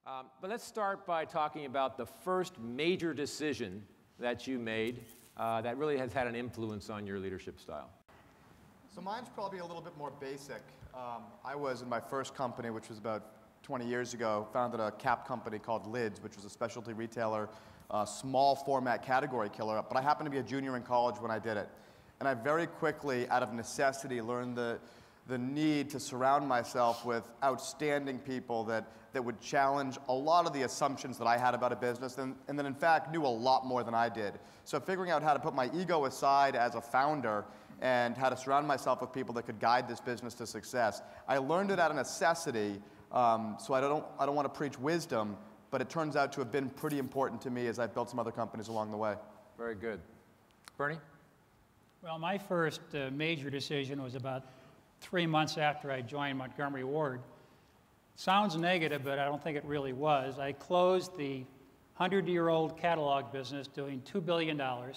But let's start by talking about the first major decision that you made that really has had an influence on your leadership style. So mine's probably a little bit more basic. I was in my first company, which was about 20 years ago, founded a cap company called Lids, which was a specialty retailer, small format category killer, but I happened to be a junior in college when I did it. And I very quickly, out of necessity, learned the need to surround myself with outstanding people that would challenge a lot of the assumptions that I had about a business and that in fact knew a lot more than I did. So figuring out how to put my ego aside as a founder and how to surround myself with people that could guide this business to success. I learned it out of necessity, so I don't want to preach wisdom, but it turns out to have been pretty important to me as I've built some other companies along the way. Very good. Bernie? Well, my first major decision was about 3 months after I joined Montgomery Ward. Sounds negative, but I don't think it really was. I closed the 100-year-old catalog business doing $2 billion.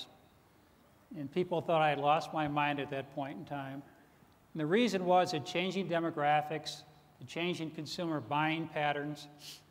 And people thought I had lost my mind at that point in time. And the reason was the changing demographics, the changing consumer buying patterns,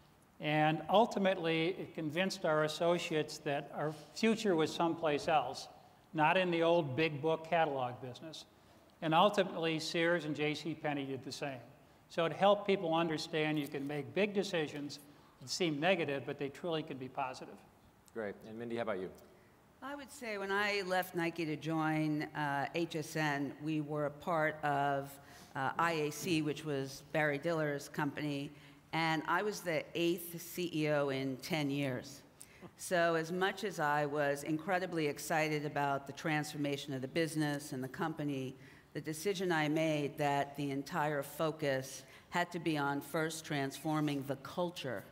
and ultimately it convinced our associates that our future was someplace else, not in the old big book catalog business. And ultimately Sears and JCPenney did the same. So it helped people understand you can make big decisions that seem negative, but they truly can be positive. Great. And Mindy, how about you? I would say when I left Nike to join HSN, we were a part of IAC, which was Barry Diller's company, and I was the 8th CEO in 10 years. So as much as I was incredibly excited about the transformation of the business and the company, the decision I made that the entire focus had to be on first transforming the culture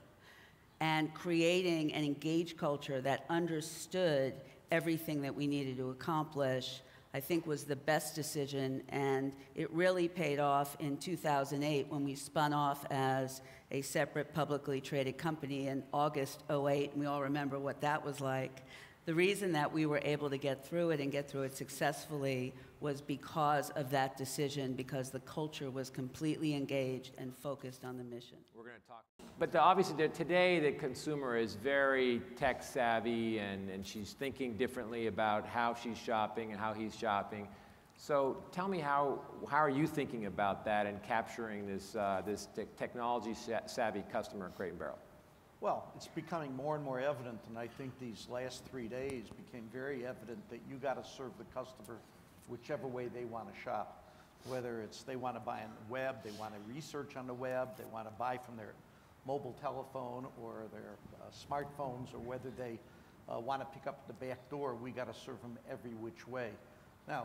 and creating an engaged culture that understood everything that we needed to accomplish, I think was the best decision, and it really paid off in 2008 when we spun off as a separate publicly traded company in August '08, and we all remember what that was like. The reason that we were able to get through it and get through it successfully was because of that decision, because the culture was completely engaged and focused on the mission. We're going to talk. But obviously today the consumer is very tech savvy and she's thinking differently about how she's shopping and how he's shopping. So tell me how are you thinking about that and capturing this technology savvy customer at Crate & Barrel? Well, it's becoming more and more evident, and I think these last 3 days became very evident that you got to serve the customer whichever way they want to shop. Whether it's they want to buy on the web, they want to research on the web, they want to buy from their mobile telephone or their smartphones, or whether they want to pick up at the back door, we got to serve them every which way. Now,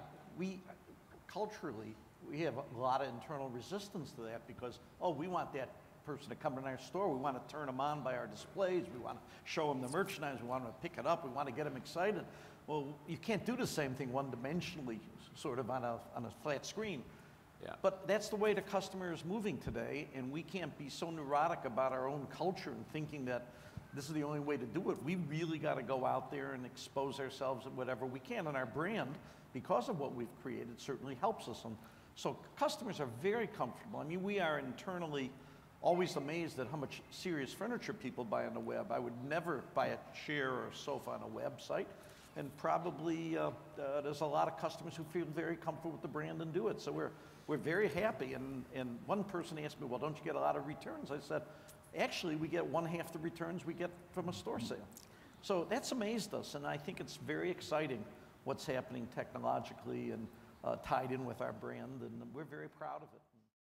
culturally, we have a lot of internal resistance to that because, oh, we want that person to come in our store, we want to turn them on by our displays, we want to show them the merchandise, we want them to pick it up, we want to get them excited. Well, you can't do the same thing one-dimensionally, sort of on a flat screen. Yeah. But that's the way the customer is moving today, and we can't be so neurotic about our own culture and thinking that this is the only way to do it. We really got to go out there and expose ourselves at whatever we can, and our brand, because of what we've created, certainly helps us. And so customers are very comfortable. I mean, we are internally always amazed at how much serious furniture people buy on the web. I would never buy a chair or a sofa on a website. And probably there's a lot of customers who feel very comfortable with the brand and do it. So we're very happy. And one person asked me, well, don't you get a lot of returns? I said, actually, we get 1/2 the returns we get from a store sale. So that's amazed us. And I think it's very exciting what's happening technologically and tied in with our brand. And we're very proud of it.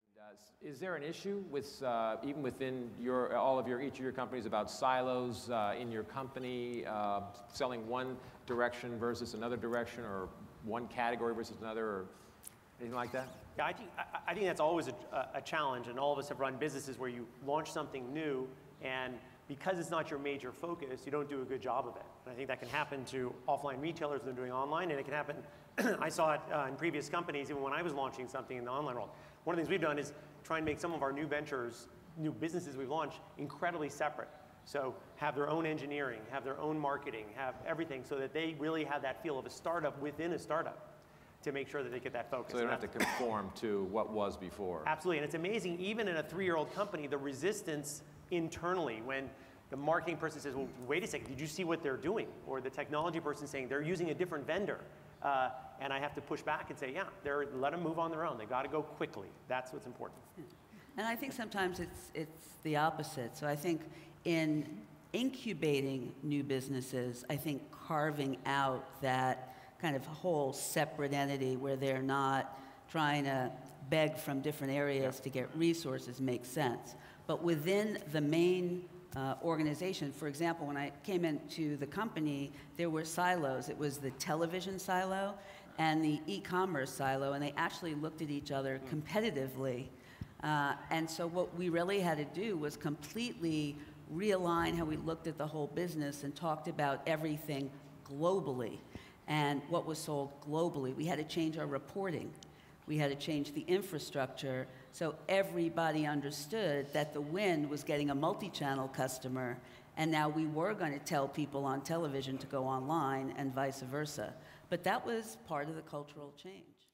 Is there an issue with even within each of your companies about silos in your company, selling one direction versus another direction, or one category versus another, or anything like that? Yeah, I think that's always a challenge, and all of us have run businesses where you launch something new, and because it's not your major focus, you don't do a good job of it. And I think that can happen to offline retailers that are doing online, and it can happen, I saw it in previous companies, even when I was launching something in the online world. One of the things we've done is try and make some of our new ventures, new businesses we've launched, incredibly separate. So have their own engineering, have their own marketing, have everything so that they really have that feel of a startup within a startup. to make sure that they get that focus. So they don't have to conform to what was before. Absolutely, and it's amazing, even in a 3-year-old company, the resistance internally when the marketing person says, well, wait a second, did you see what they're doing? Or the technology person saying, they're using a different vendor. And I have to push back and say, yeah, let them move on their own. They got to go quickly. That's what's important. And I think sometimes it's the opposite. So I think in incubating new businesses, I think carving out that kind of whole separate entity where they're not trying to beg from different areas to get resources makes sense. But within the main organization, for example, when I came into the company, there were silos. It was the television silo and the e-commerce silo, and they actually looked at each other competitively. And so what we really had to do was completely realign how we looked at the whole business and talked about everything globally and what was sold globally. We had to change our reporting. We had to change the infrastructure so everybody understood that the win was getting a multi-channel customer, and now we were going to tell people on television to go online and vice versa. But that was part of the cultural change.